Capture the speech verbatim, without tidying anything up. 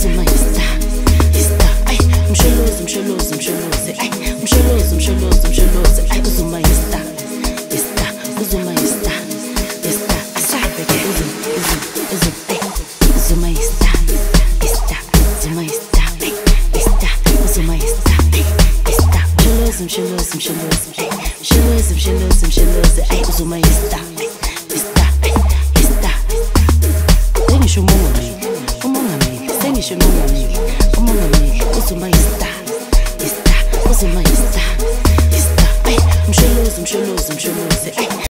uzuma yista yista ay msholozi msholozi msholozi ay msholozi msholozi msholozi ay uzuma yista yista uzuma yista yista asabe ke uzum uzum uzum ay uzuma yista yista uzuma yista ay yista uzuma yista ay yista msholozi msholozi msholozi ay msholozi msholozi msholozi ay uzuma yista yista yista sengisho umongameli umongameli sengisho umongameli umongameli uzuma yista yista uzuma yista yista ay msholozi msholozi msholozi ay